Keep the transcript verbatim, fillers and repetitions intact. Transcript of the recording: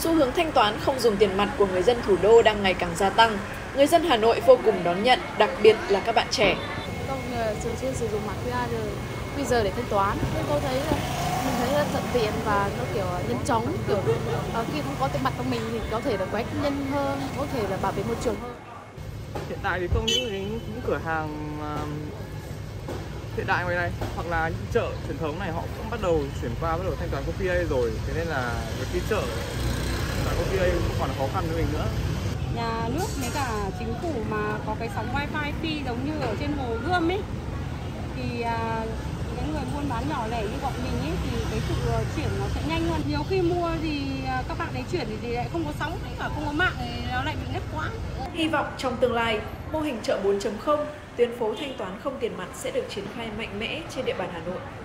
Xu hướng thanh toán không dùng tiền mặt của người dân thủ đô đang ngày càng gia tăng. Người dân Hà Nội vô cùng đón nhận, đặc biệt là các bạn trẻ. Tôi thường xuyên sử dụng mã quy rờ bây giờ để thanh toán, nên tôi thấy mình thấy là thuận tiện và nó kiểu nhanh chóng, kiểu uh, khi không có tiền mặt trong mình thì có thể là quét nhanh hơn, có thể là bảo vệ môi trường hơn. Hiện tại thì không những những, những cửa hàng uh, hiện đại ngoài này hoặc là những chợ truyền thống này họ cũng bắt đầu chuyển qua bắt đầu thanh toán cô pê a rồi, thế nên là việc đi chợ thanh toán cô pê a không còn là khó khăn với mình nữa. Nhà nước với cả chính phủ mà có cái sóng wifi free giống như ở trên Hồ Gươm ấy thì à, cái người buôn bán nhỏ lẻ như bọn mình ấy thì cái sự chuyển nó sẽ nhanh hơn. Nhiều khi mua thì các bạn ấy chuyển thì, thì lại không có sóng, cả không có mạng thì nó lại bị ngắt quãng. Hy vọng trong tương lai, mô hình chợ bốn chấm không, tuyến phố thanh toán không tiền mặt sẽ được triển khai mạnh mẽ trên địa bàn Hà Nội.